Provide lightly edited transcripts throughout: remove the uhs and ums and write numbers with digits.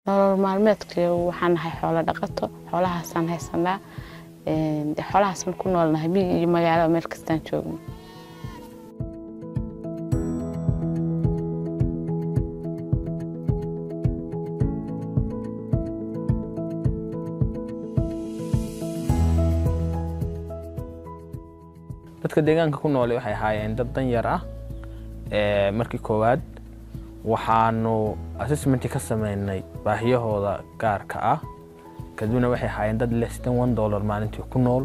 maalmeedkii waxaan nahay xoolo dhaqato xoolahaasaan haysanaa xoolahaasaan ku noolnahay miyi iyo magaalo meel kastaan joogno dadka deegaanka ku nool waxay ahaayeen dad dan yar ah markii koowaad waxaanu assessment ka sameynay baahiyahooda gaarka ah kadibna waxay ahaayeen dad less than $1 maalintii ku nool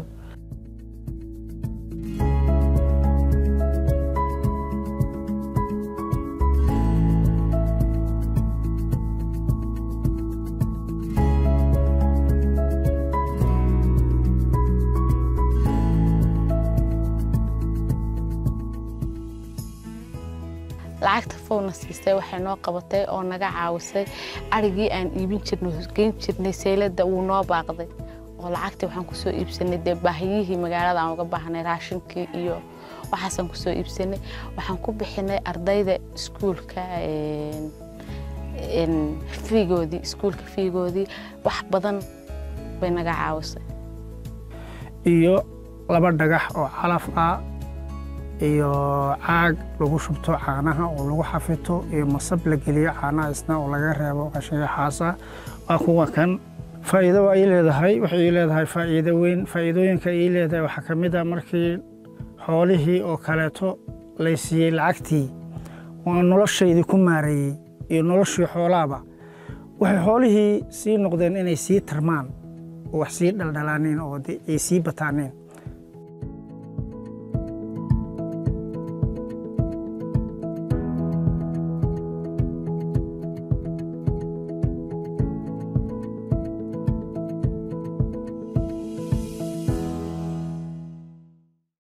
lacagta foona siistay waxay noo qabatay oo naga caawisay arigii aan iibin jirnay geyn jirnay seelada uu noo baaqday oo lacagtii waxaan ku soo iibsanay baahiyihii magaalada aan uga baahnay raashinkii iyo waxaasan ku soo iibsanay waxaan ku bixinay ardayda iskuulka fiigoodii wax badan bay naga caawisay iyo laba dhagax oo calaf ah iyo caag lagu shubto caanaha oo lagu xafito iyo masab la geliyo caanaha isna oo laga reebo qashinka xaasa waa kuwa kan faa'iido ay leedahay waxay leedahay faa'iido weyn faa'iidooyinka ay leedahay waxa kamid ah markii xoolihii oo kaleeto la siiyay lacagtii oo noloshaydi ku maareeyay iyo noloshii xoolaaba waxay xoolihii sii noqdeen inay sii tarmaan oo wax sii dhaldhalaaneen oo ay sii bataaneen